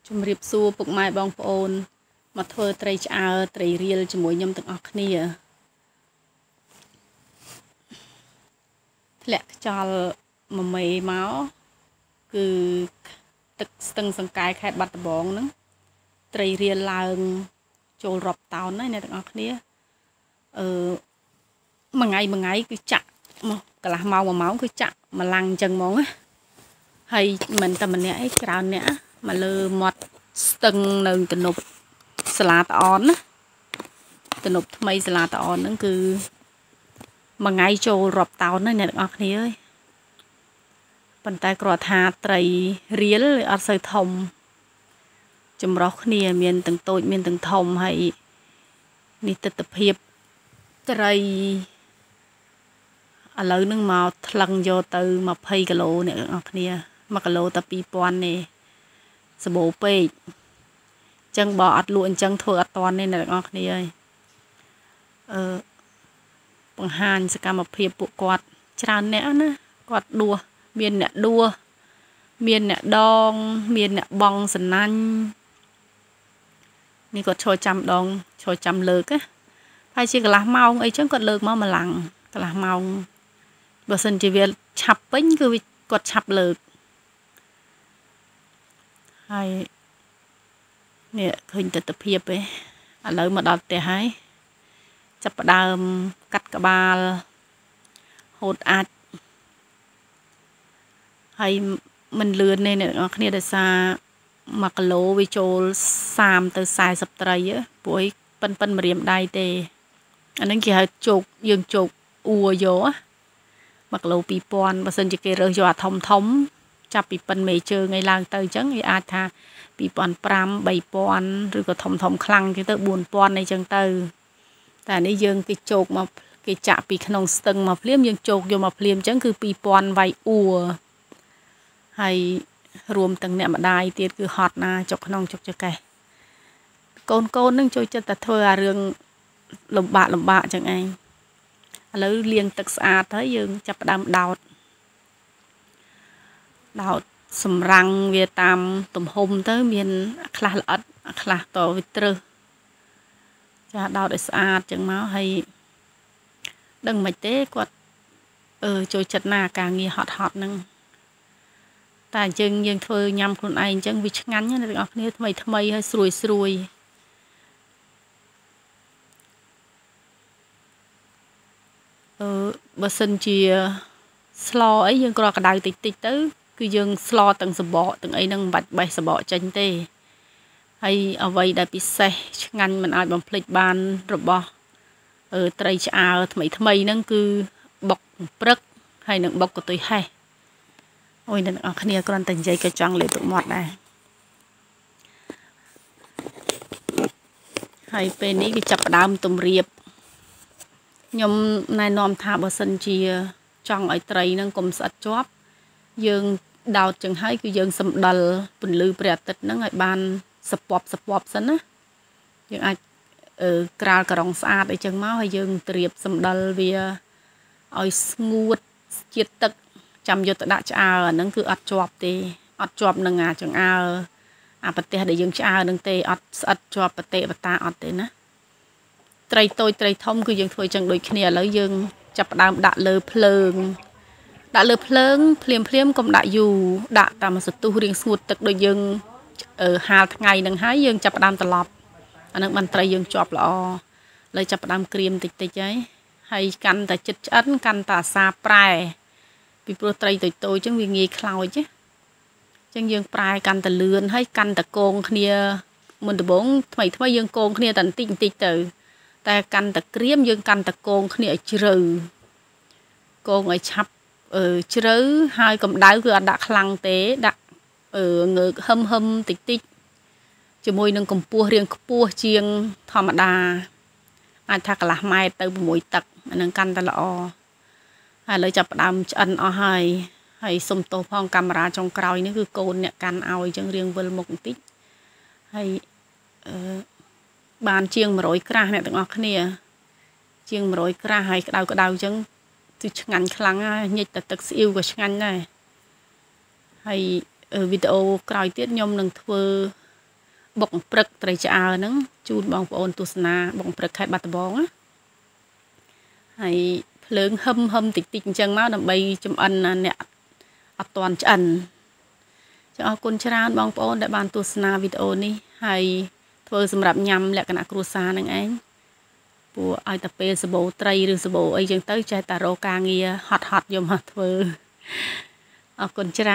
ជំរាបសួរពុកម៉ែបងប្អូនមកធ្វើត្រីឆ្អើរត្រីរៀលជាមួយខ្ញុំទាំងអស់គ្នាធ្លាក់ខ្យល់មួយមេមកគឺទឹកស្ទឹងសង្កែខេត្តបាត់ដំបងហ្នឹងត្រីរៀលឡើងចូលរាប់តោនហើយអ្នកទាំងអស់គ្នាមួយថ្ងៃគឺចាក់មកកន្លះម៉ោង1ម៉ោងគឺចាក់ម្លាំងអញ្ចឹងហ្មងណាហើយមិនតែម្នាក់ឯងច្រើនអ្នកមកលើមាត់ស្ទឹងនៅទំនប់សាឡាតអនណាទំនប់ថ្មីសាឡាតអនហ្នឹងគឺមួយថ្ងៃចូលរាប់តោនហើយអ្នកទាំងអស់គ្នាអើយប៉ុន្តែគ្រាន់ថាត្រីរៀលអត់សូវធំចម្រុះគ្នាមានទាំងតូចមានទាំងធំហើយនេះទិដ្ឋភាពត្រីឥឡូវហ្នឹងមកថ្លឹងយកទៅ20គីឡូអ្នកទាំងអស់គ្នា1គីឡូតែ2000ទេសម្បូរពេកអញ្ចឹងបើអត់លក់អញ្ចឹងធ្វើអត់តាន់ទេអ្នកទាំងអស់គ្នាហើយបង្ហាញសកម្មភាពពួកគាត់ច្រើនអ្នកណាគាត់ដួសមានអ្នកដួសមានអ្នកដងមានអ្នកបងសណាញ់នេះគាត់ឈរចាំដងឈរចាំលើកណាហើយជាកន្លះម៉ោងអីចឹងគាត់លើកមកម្លាំងកន្លះម៉ោងបើសិនជាវាឆាប់ពេញគឺគាត់ឆាប់លើកហើយនេះឃើញទិដ្ឋភាពឯងឥឡូវមកដល់ផ្ទះហើយចាប់ផ្ដើមកាត់ក្បាលហូតអាចហើយមិនលឿនទេអ្នកនរគ្នាដោយសារ1គីឡូវាចូល30ទៅ40ត្រីព្រោះប៉ិនម្រាមដៃទេអានឹងគេហៅជោគយើងជោគអ៊ូយក1គីឡូ2000បើសិនជាគេរើសយកអាធំចាប់ពីប៉ិនមេជើងឯឡើងទៅអញ្ចឹងវាអាចថា2500 3000ឬក៏ធំខ្លាំងគេទៅ4000អីចឹងទៅតែនេះយើងគេជោគមកគេចាក់ពីក្នុងស្ទឹងមកភ្លាមយើងជោគយកមកភ្លាមអញ្ចឹងគឺ2000វាយអ៊ូហើយរួមទាំងអ្នកម្ដាយទៀតគឺហត់ណាចុកក្នុងចុកចកេះកូននឹងចូលចិត្តតែធ្វើអារឿងលំបាកអញ្ចឹងឯងឥឡូវលាងទឹកស្អាតហើយយើងចាប់ផ្ដើមដោតសម្រាំងវាតាមទំហំទៅមានខ្លះល្អិតខ្លះតវាត្រឹសចាដោតឲ្យស្អាតចឹងមកហើយដឹងមិនទេគាត់ចូលចិត្តណាការងារហត់ហ្នឹងតែយើងធ្វើញ៉ាំខ្លួនឯងអញ្ចឹងវាឆ្ងាញ់ណាអ្នកទាំងអស់គ្នាថ្មីហើយស្រួយបើសិនជាស្លអីយើងគ្រាន់ក្តៅតិចទៅគឺយើងស្លទាំងសបកទាំងអីហ្នឹងមិនបាច់បេះសបកចេញទេហើយអ្វីដែលពិសេសឆ្ងាញ់មិនអាចបំភ្លេចបានរបស់ត្រីឆ្អើរថ្មីហ្នឹងគឺបុកព្រឹកហើយនឹងបុកកន្ទុយហេះអូយអ្នកនរគ្នាគ្រាន់តែនិយាយក៏ចង់លេបទឹកមាត់ដែរហើយពេលនេះគឺចាប់ផ្ដើមទម្រាបខ្ញុំណែនាំថាបើសិនជាចង់ឲ្យត្រីហ្នឹងកុំស្អិតជាប់យើងដោតចឹងហើយគឺយើងសម្ដិលពន្លឺព្រះអាទិត្យហ្នឹងឲ្យបានសពប់សិនណាយើងអាចក្រាលក្រងស្អាតអីចឹងមកហើយយើងត្រៀបសម្ដិលវាឲ្យស្ងួតជាតិទឹកចាំយកទៅដាក់ឆ្អើរអាហ្នឹងគឺអត់ជាប់ទេអត់ជាប់នឹងអាចង្អើអាប្រទេសដែលយើងឆ្អើរហ្នឹងទេអត់ស្អិតជាប់ប្រទេសបតាអត់ទេណាត្រីតូចត្រីធំគឺយើងធ្វើចឹងដូចគ្នាឥឡូវយើងចាប់ផ្ដើមដាក់លើភ្លើងភ្លាមកុំដាក់យូរដាក់តាមសន្ទុះរៀងស្ងួតទឹកដូចយើងហាលថ្ងៃហ្នឹងហើយយើងចាប់ផ្ដើមត្រឡប់អាហ្នឹងបានត្រីយើងជាប់ល្អឥឡូវចាប់ផ្ដើមក្រៀមតិចហើយកាន់តែចិត្តឆ្អិនកាន់តែអាសាប្រែពីព្រោះត្រីតូចចឹងវាងាយខ្លោចចឹងយើងប្រែកាន់តែលឿនហើយកាន់តែកងគ្នាមុនដំបូងថ្មីយើងកងគ្នាតែបន្តិចទៅតែកាន់តែក្រៀមយើងកាន់តែកងគ្នាឲ្យជ្រៅកងឲ្យឆាប់ជ្រៅហើយកម្ដៅគឺអត់ដាក់ខ្លាំងទេដាក់ងើកហឹមតិចជាមួយនឹងកម្ពស់រៀងខ្ពស់ជាងធម្មតាអាចថាកន្លះម៉ែត្រទៅ6ទឹកអានឹងកាន់តែល្អហើយឥឡូវចាប់ផ្ដើមឆ្អិនអស់ហើយសុំទោសផងកាមេរ៉ាចុងក្រោយនេះគឺកូនអ្នកកាន់ឲ្យអញ្ចឹងរៀងវិលមុខបន្តិចហើយបានជាង100ក្រាស់អ្នកទាំងអស់គ្នាជាង100ក្រាស់ហើយក្តៅអញ្ចឹងគឺឆ្ងាញ់ខ្លាំងហើយញិចតែទឹកស្អ៊ីវក៏ឆ្ងាញ់ដែរហើយវីដេអូក្រោយទៀតខ្ញុំនឹងធ្វើ bọc prực trời chả nắng chun bong ôn tu sna bong prực khai bát bong á hay lớn hâm tịch tịch chân máu đầm bay chấm ăn nè toàn chân cho con chran bong ôn đại ban tu sna video ní hay thôi sầm rạp nhầm lẹ cái nạ cua sa nè anh bùa ai tập pe sờ bộ tray rừng sờ bộ ấy chẳng tới trái tà rô ca nghe hot vô mà thôi con chran